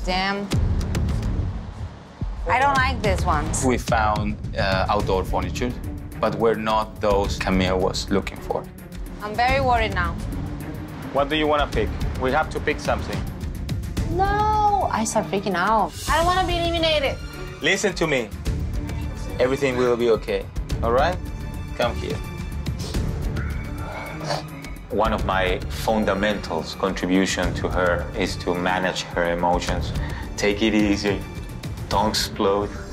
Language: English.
Damn. I don't like this one. We found outdoor furniture, but we're not those Camille was looking for. I'm very worried now. What do you want to pick? We have to pick something. No, I start freaking out. I don't want to be eliminated. Listen to me. Everything will be okay, all right? Come here. One of my fundamental contribution to her is to manage her emotions. Take it easy. Don't explode.